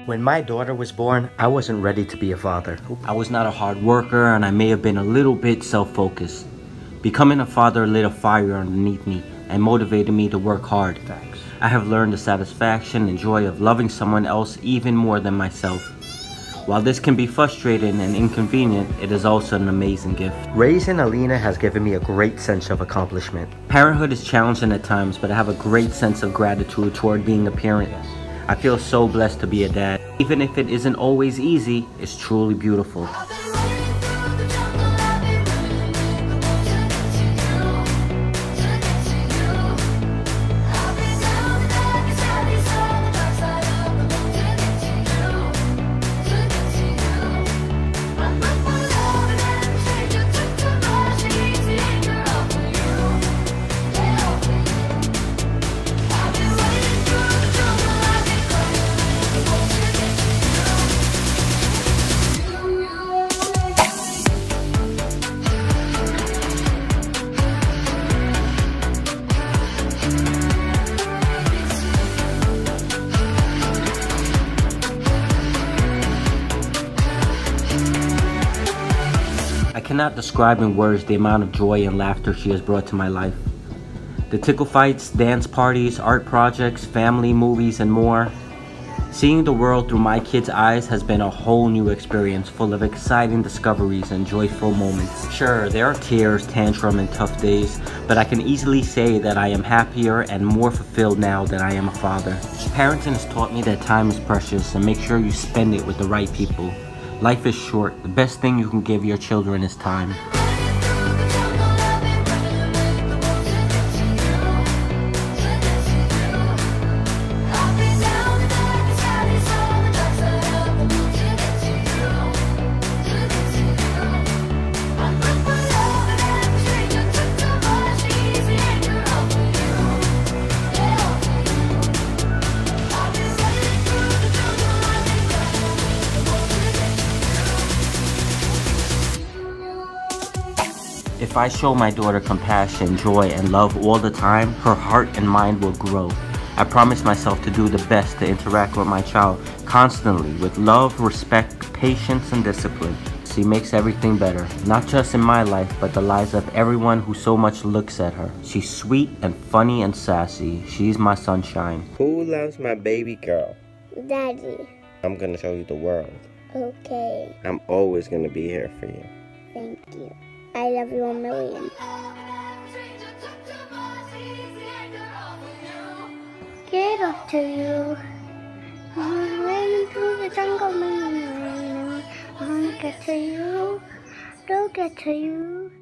When my daughter was born, I wasn't ready to be a father. I was not a hard worker, and I may have been a little bit self-focused. Becoming a father lit a fire underneath me and motivated me to work hard. Thanks. I have learned the satisfaction and joy of loving someone else even more than myself. While this can be frustrating and inconvenient, it is also an amazing gift. Raising Aleena has given me a great sense of accomplishment. Parenthood is challenging at times, but I have a great sense of gratitude toward being a parent. I feel so blessed to be a dad. Even if it isn't always easy, it's truly beautiful. I cannot describe in words the amount of joy and laughter she has brought to my life. The tickle fights, dance parties, art projects, family, movies, and more. Seeing the world through my kids' eyes has been a whole new experience full of exciting discoveries and joyful moments. Sure, there are tears, tantrum, and tough days, but I can easily say that I am happier and more fulfilled now that I am a father. Parenting has taught me that time is precious and make sure you spend it with the right people. Life is short. The best thing you can give your children is time. If I show my daughter compassion, joy, and love all the time, her heart and mind will grow. I promise myself to do the best to interact with my child constantly with love, respect, patience, and discipline. She makes everything better, not just in my life, but the lives of everyone who so much looks at her. She's sweet and funny and sassy. She's my sunshine. Who loves my baby girl? Daddy. I'm gonna show you the world. Okay. I'm always gonna be here for you. Thank you. I love you a million. Get up to you. I'm running through the jungle. I want to get to you. Don't get to you.